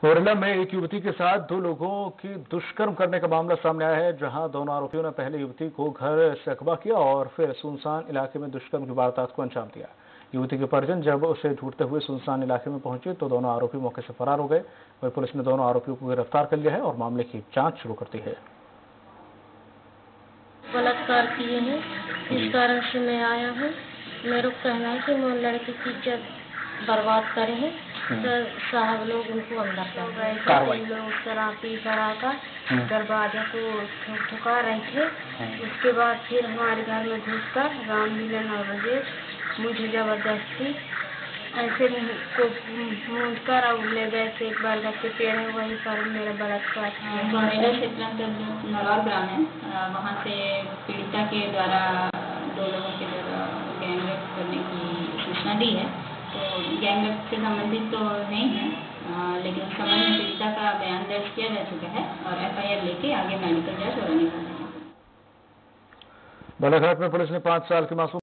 मुरैना में एक युवती के साथ दो लोगों की दुष्कर्म करने का मामला सामने आया है, जहां दोनों आरोपियों ने पहले युवती को घर से अगवा किया और फिर सुनसान इलाके में दुष्कर्म की वारदात को अंजाम दिया। युवती के परिजन जब उसे ढूंढते हुए सुनसान इलाके में पहुंचे तो दोनों आरोपी मौके से फरार हो गए। वहीं पुलिस ने दोनों आरोपियों को गिरफ्तार कर लिया है और मामले की जांच शुरू कर दी है। बलात्कार किए हैं, इस कारण से मैं आया हूँ। मेरा कहना है कि वो लड़की की इज्जत बर्बाद करे हैं तो साहब लोग उनको अंदर कर रहे थे। लोग शराब पी कर दरवाजा को ठुका रहे थे। उसके बाद फिर हमारे घर में घुसकर रामलीला 9 बजे मुझे जबरदस्ती ऐसे को कर और ले गए थे। एक बार के पेड़ है वहीं पर मेरा बलात्कार किया। मुरैना क्षेत्र अंतर्गत नलौर ग्राम है, वहाँ से पीड़िता के द्वारा दो लोगों के द्वारा गैंगरेप करने की सूचना दी है। तो गैंगरेप से संबंधित तो नहीं है, लेकिन उस संबंध में पीड़िता का बयान दर्ज किया जा चुका है और FIR लेके आगे मेडिकल जांच और निकाला जाएगा। बालाघाट में पुलिस ने 5 साल की मासूम